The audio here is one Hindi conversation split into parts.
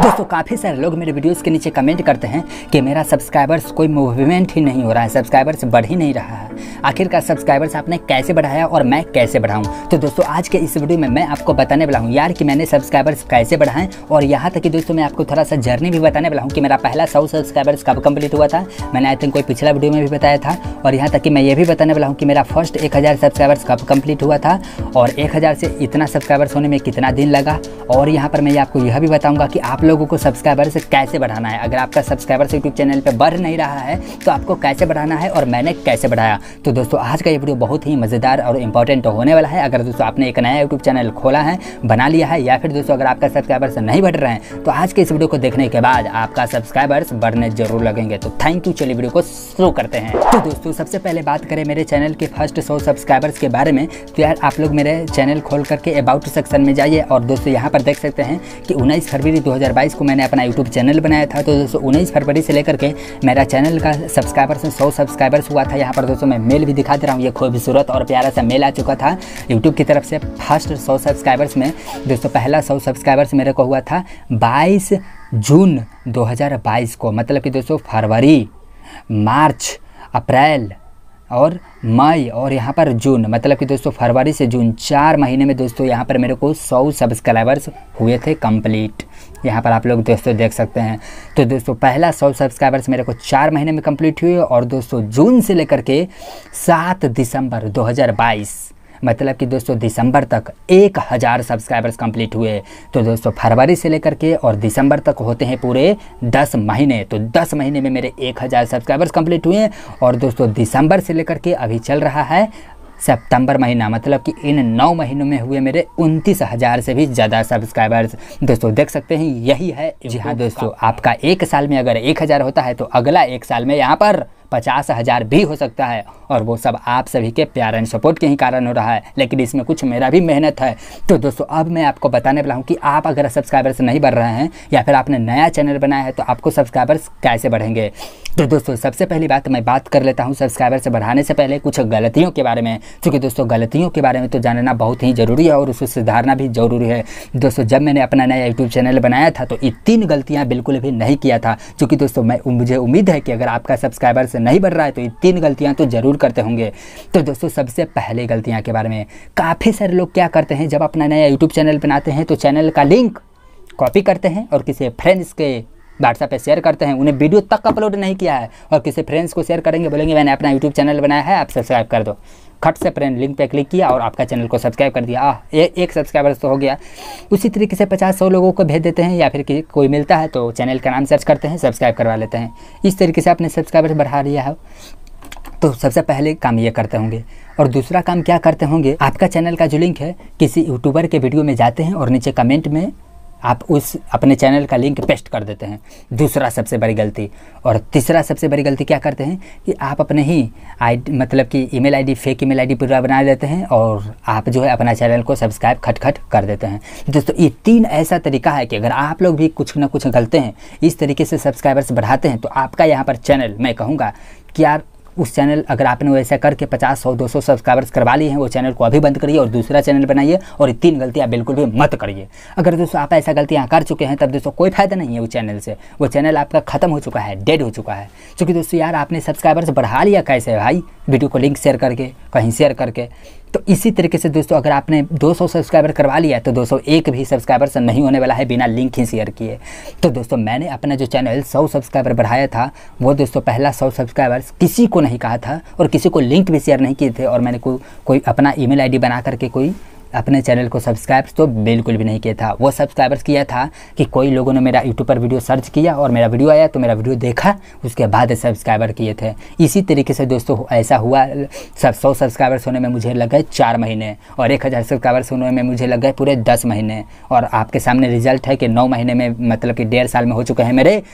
दोस्तों काफ़ी सारे लोग मेरे वीडियोस के नीचे कमेंट करते हैं कि मेरा सब्सक्राइबर्स कोई मूवमेंट ही नहीं हो रहा है, सब्सक्राइबर्स बढ़ ही नहीं रहा है। आखिरकार सब्सक्राइबर्स आपने कैसे बढ़ाया और मैं कैसे बढ़ाऊं? तो दोस्तों आज के इस वीडियो में मैं आपको बताने वाला हूं यार कि मैंने सब्सक्राइबर्स कैसे बढ़ाएं, और यहाँ तक कि दोस्तों मैं आपको थोड़ा सा जर्नी भी बताने वाला हूँ कि मेरा पहला 100 सब्सक्राइबर्स कब कंप्लीट हुआ था। मैंने आई थिंक कोई पिछला वीडियो में भी बताया था। और यहाँ तक कि मैं ये भी बताने वाला हूँ कि मेरा फर्स्ट 1000 सब्सक्राइबर्स कब कंप्लीट हुआ था और 1000 से इतना सब्सक्राइबर्स होने में कितना दिन लगा। और यहाँ पर मैं आपको यह भी बताऊँगा कि आप लोगों को सब्सक्राइबर्स कैसे बढ़ाना है। अगर आपका सब्सक्राइबर्स यूट्यूब चैनल पे बढ़ नहीं रहा है तो आपको कैसे बढ़ाना है और मैंने कैसे बढ़ाया। तो दोस्तों आज का ये वीडियो बहुत ही मज़ेदार और इंपॉर्टेंट होने वाला है। अगर दोस्तों आपने एक नया यूट्यूब चैनल खोला है, बना लिया है, या फिर दोस्तों अगर आपका सब्सक्राइबर्स नहीं बढ़ रहे हैं तो आज के इस वीडियो को देखने के बाद आपका सब्सक्राइबर्स बढ़ने जरूर लगेंगे। तो थैंक यू। चलिए वीडियो को शुरू करते हैं। तो दोस्तों सबसे पहले बात करें मेरे चैनल के फर्स्ट 100 सब्सक्राइबर्स के बारे में, तो यार आप लोग मेरे चैनल खोल करके अबाउट सेक्शन में जाइए और दोस्तों यहाँ पर देख सकते हैं कि 19 फरवरी 2022 को मैंने अपना यूट्यूब चैनल बनाया था। तो दोस्तों 19 फरवरी से लेकर के मेरा चैनल का सब्सक्राइबर्स 100 सब्सक्राइबर्स हुआ था। यहाँ पर दोस्तों मैं मेल भी दिखा दे रहा हूँ, ये खूबसूरत और प्यारा सा मेल आ चुका था यूट्यूब की तरफ से। फर्स्ट 100 सब्सक्राइबर्स में दोस्तों पहला 100 सब्सक्राइबर्स मेरे को हुआ था 22 जून 2022 को, मतलब कि दोस्तों फरवरी, मार्च, अप्रैल और मई और यहाँ पर जून, मतलब कि दोस्तों फरवरी से जून 4 महीने में दोस्तों यहाँ पर मेरे को 100 सब्सक्राइबर्स हुए थे कंप्लीट। यहाँ पर आप लोग दोस्तों देख सकते हैं। तो दोस्तों पहला 100 सब्सक्राइबर्स मेरे को 4 महीने में कंप्लीट हुए और दोस्तों जून से लेकर के 7 दिसंबर 2022, मतलब कि दोस्तों दिसंबर तक 1000 सब्सक्राइबर्स कंप्लीट हुए। तो दोस्तों फरवरी से लेकर के और दिसंबर तक होते हैं पूरे 10 महीने। तो 10 महीने में मेरे 1000 सब्सक्राइबर्स कंप्लीट हुए। और दोस्तों दिसंबर से लेकर के अभी चल रहा है सितंबर महीना, मतलब कि इन 9 महीनों में हुए मेरे 29,000 से भी ज़्यादा सब्सक्राइबर्स। दोस्तों देख सकते हैं यही है। जी हाँ दोस्तों, आपका एक साल में अगर 1000 होता है तो अगला एक साल में यहाँ पर 50,000 भी हो सकता है, और वो सब आप सभी के प्यार एंड सपोर्ट के ही कारण हो रहा है, लेकिन इसमें कुछ मेरा भी मेहनत है। तो दोस्तों अब मैं आपको बताने वाला हूँ कि आप अगर सब्सक्राइबर्स नहीं बढ़ रहे हैं या फिर आपने नया चैनल बनाया है तो आपको सब्सक्राइबर्स कैसे बढ़ेंगे। तो दोस्तों सबसे पहली बात मैं बात कर लेता हूँ सब्सक्राइबर्स बढ़ाने से पहले कुछ गलतियों के बारे में, क्योंकि दोस्तों गलतियों के बारे में तो जानना बहुत ही ज़रूरी है और उसे सुधारना भी ज़रूरी है। दोस्तों जब मैंने अपना नया यूट्यूब चैनल बनाया था तो ये 3 गलतियाँ बिल्कुल भी नहीं किया था, क्योंकि दोस्तों मुझे उम्मीद है कि अगर आपका सब्सक्राइबर्स नहीं बढ़ रहा है तो ये 3 गलतियाँ तो ज़रूर करते होंगे। तो दोस्तों सबसे पहले गलतियाँ के बारे में, काफ़ी सारे लोग क्या करते हैं, जब अपना नया यूट्यूब चैनल बनाते हैं तो चैनल का लिंक कॉपी करते हैं और किसी फ्रेंड्स के व्हाट्सएप पे शेयर करते हैं। उन्हें वीडियो तक अपलोड नहीं किया है और किसी फ्रेंड्स को शेयर करेंगे, बोलेंगे मैंने अपना यूट्यूब चैनल बनाया है, आप सब्सक्राइब कर दो। खट से फ्रेंड लिंक पे क्लिक किया और आपका चैनल को सब्सक्राइब कर दिया। एक सब्सक्राइबर्स तो हो गया। उसी तरीके से 50-100 लोगों को भेज देते हैं, या फिर कोई मिलता है तो चैनल का नाम सर्च करते हैं, सब्सक्राइब करवा लेते हैं। इस तरीके से आपने सब्सक्राइबर्स बढ़ा लिया है। तो सबसे पहले काम ये करते होंगे। और दूसरा काम क्या करते होंगे, आपका चैनल का जो लिंक है किसी यूट्यूबर के वीडियो में जाते हैं और नीचे कमेंट में आप उस अपने चैनल का लिंक पेस्ट कर देते हैं। दूसरा सबसे बड़ी गलती। और तीसरा सबसे बड़ी गलती क्या करते हैं कि आप अपने ही मतलब कि email ID, fake email ID पूरा बना देते हैं और आप जो है अपना चैनल को सब्सक्राइब खट कर देते हैं। दोस्तों ये 3 ऐसा तरीका है कि अगर आप लोग भी कुछ ना कुछ गलते हैं, इस तरीके से सब्सक्राइबर्स बढ़ाते हैं तो आपका यहाँ पर चैनल, मैं कहूँगा कि यार उस चैनल अगर आपने वैसा करके 50, 100, 200 सब्सक्राइबर्स करवा लिए हैं, वो चैनल को अभी बंद करिए और दूसरा चैनल बनाइए और ये 3 गलतियाँ बिल्कुल भी मत करिए। अगर दोस्तों आप ऐसा गलतियाँ कर चुके हैं तब दोस्तों कोई फ़ायदा नहीं है उस चैनल से। वो चैनल आपका ख़त्म हो चुका है, डेड हो चुका है। क्योंकि दोस्तों यार आपने सब्सक्राइबर्स बढ़ा लिया कैसे भाई, वीडियो को लिंक शेयर करके, कहीं शेयर करके। तो इसी तरीके से दोस्तों अगर आपने 200 सब्सक्राइबर करवा लिया तो 201 भी सब्सक्राइबर्स नहीं होने वाला है बिना लिंक ही शेयर किए। तो दोस्तों मैंने अपना जो चैनल 100 सब्सक्राइबर बढ़ाया था वो दोस्तों पहला 100 सब्सक्राइबर्स किसी को नहीं कहा था और किसी को लिंक भी शेयर नहीं किए थे, और मैंने कोई अपना ईमेल आईडी बना करके कोई अपने चैनल को सब्सक्राइब तो बिल्कुल भी नहीं किया था। वो सब्सक्राइबर्स किया था कि कोई लोगों ने मेरा यूट्यूब पर वीडियो सर्च किया और मेरा वीडियो आया तो मेरा वीडियो देखा, उसके बाद सब्सक्राइबर किए थे। इसी तरीके से दोस्तों ऐसा हुआ, 100 सब्सक्राइबर्स होने में मुझे लग गए 4 महीने और 1000 सब्सक्राइबर्स होने में मुझे लग गए पूरे 10 महीने। और आपके सामने रिजल्ट है कि 9 महीने में, मतलब कि 1.5 साल में हो चुके हैं मेरे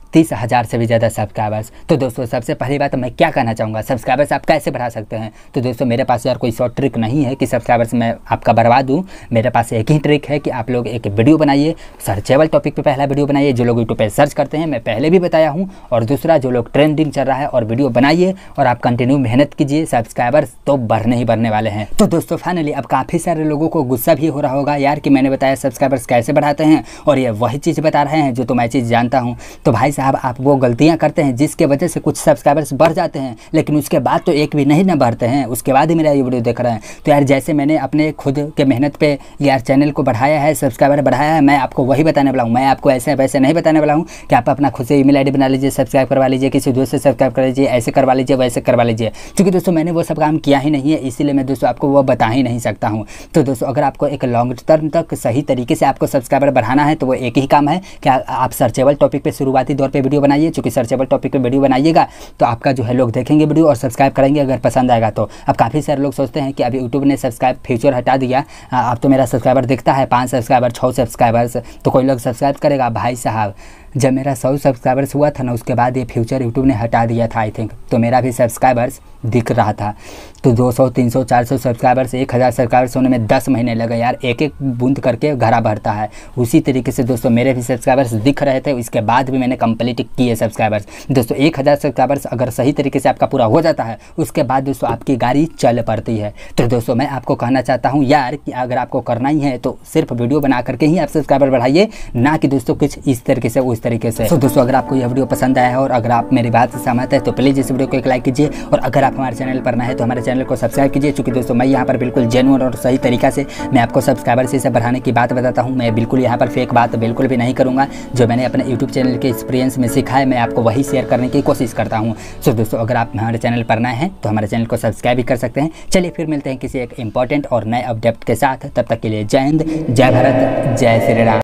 30,000 से भी ज़्यादा सब्सक्राइबर्स। तो दोस्तों सबसे पहली बात मैं क्या कहना चाहूँगा, सब्सक्राइबर्स आप कैसे बढ़ा सकते हैं। तो दोस्तों मेरे पास यार कोई शॉर्ट ट्रिक नहीं है कि सब्सक्राइबर्स मैं आपका बढ़वा दूँ। मेरे पास एक ही ट्रिक है कि आप लोग एक वीडियो बनाइए, सर्चेबल टॉपिक पे पहला वीडियो बनाइए। जो लोग यूट्यूब पे सर्च करते हैं मैं पहले भी बताया हूँ, और दूसरा जो लोग ट्रेंडिंग चल रहा है और वीडियो बनाइए और आप कंटिन्यू मेहनत कीजिए, सब्सक्राइबर्स तो बढ़ने ही बढ़ने वाले हैं। तो दोस्तों फाइनली अब काफ़ी सारे लोगों को गुस्सा भी हो रहा होगा यार कि मैंने बताया सब्सक्राइबर्स कैसे बढ़ाते हैं और ये वही चीज़ बता रहे हैं जो तो मैं चीज़ जानता हूँ। तो भाई साहब आप वो गलतियाँ करते हैं जिसके वजह से कुछ सब्सक्राइबर्स बढ़ जाते हैं, लेकिन उसके बाद तो एक भी नहीं ना बढ़ते हैं, उसके बाद ही मेरा ये वीडियो देख रहे हैं। तो यार जैसे मैंने अपने खुद के मेहनत पे यार चैनल को बढ़ाया है, सब्सक्राइबर बढ़ाया है, मैं आपको वही बताने वाला हूँ। मैं आपको ऐसे वैसे नहीं बताने वाला हूँ कि आप अपना खुद से ईमेल आईडी बना लीजिए, सब्सक्राइब करवा लीजिए, किसी दोस्त से सब्सक्राइब कर लीजिए, ऐसे करवा लीजिए, वैसे करवा लीजिए। क्योंकि दोस्तों मैंने वो सब काम किया ही नहीं है, इसीलिए मैं दोस्तों आपको वो बता ही नहीं सकता हूँ। तो दोस्तों अगर आपको एक लॉन्ग टर्म तक सही तरीके से आपको सब्सक्राइबर बढ़ाना है तो वो एक ही काम है कि आप सर्चेबल टॉपिक पे शुरुआती दौर पे वीडियो बनाइए। चूँकि सर्चेबल टॉपिक पे वीडियो बनाइएगा तो आपका जो है लोग देखेंगे वीडियो और सब्सक्राइब करेंगे अगर पसंद आएगा तो। अब काफ़ी सारे लोग सोचते हैं कि अभी यूट्यूब ने सब्सक्राइब फीचर हटा दिया, अब तो मेरा सब्सक्राइबर दिखता है 5 सब्सक्राइबर 6 सब्सक्राइबर्स, तो कोई लोग सब्सक्राइब करेगा। भाई साहब जब मेरा 100 सब्सक्राइबर्स हुआ था ना, उसके बाद ये फ्यूचर यूट्यूब ने हटा दिया था आई थिंक, तो मेरा भी सब्सक्राइबर्स दिख रहा था। तो 200 300 400 सब्सक्राइबर्स 1000 सब्सक्राइबर्स होने में 10 महीने लगे यार, एक एक बूंद करके घड़ा भरता है। उसी तरीके से दोस्तों मेरे भी सब्सक्राइबर्स दिख रहे थे, इसके बाद भी मैंने कंप्लीट किए सब्सक्राइबर्स। दोस्तों 1000 सब्सक्राइबर्स अगर सही तरीके से आपका पूरा हो जाता है उसके बाद दोस्तों आपकी गाड़ी चल पड़ती है। तो दोस्तों मैं आपको कहना चाहता हूँ यार कि अगर आपको करना ही है तो सिर्फ वीडियो बना करके ही आप सब्सक्राइबर बढ़ाइए, ना कि दोस्तों कुछ इस तरीके से उस तरीके से। तो दोस्तों अगर आपको यह वीडियो पसंद आया है और अगर आप मेरी बात से सहमत है तो प्लीज़ इस वीडियो को एक लाइक कीजिए, और अगर आप हमारे चैनल पर नए हैं तो हमारे चैनल को सब्सक्राइब कीजिए। क्योंकि दोस्तों मैं यहाँ पर बिल्कुल जेन्युइन और सही तरीका से मैं आपको सब्सक्राइबर से बढ़ाने की बात बताता हूँ। मैं बिल्कुल यहाँ पर फेक बात बिल्कुल भी नहीं करूँगा, जो मैंने अपने यूट्यूब चैनल के एक्सपीरियंस में सीखा है मैं आपको वही शेयर करने की कोशिश करता हूँ। सो दोस्तों अगर आप हमारे चैनल पर नए हैं तो हमारे चैनल को सब्सक्राइब भी कर सकते हैं। चलिए फिर मिलते हैं किसी एक इंपॉर्टेंट और नए अपडेट के साथ, तब तक के लिए जय हिंद, जय भारत, जय श्री राम।